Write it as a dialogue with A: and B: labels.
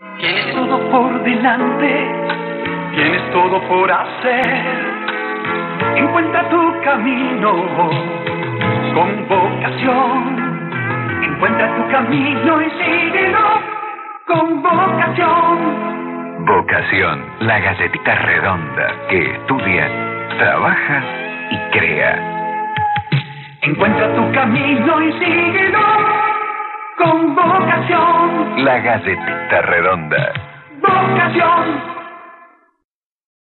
A: Tienes todo por delante, tienes todo por hacer. Encuentra tu camino con vocación. Encuentra tu camino y síguelo con vocación.
B: Vocación, la galletita redonda que estudia, trabaja y crea.
A: Encuentra tu camino y síguelo con vocación.
B: La galletita redonda.
A: Vocación.